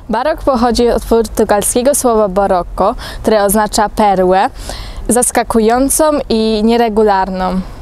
Barok pochodzi od portugalskiego słowa barocco, które oznacza perłę, zaskakującą i nieregularną.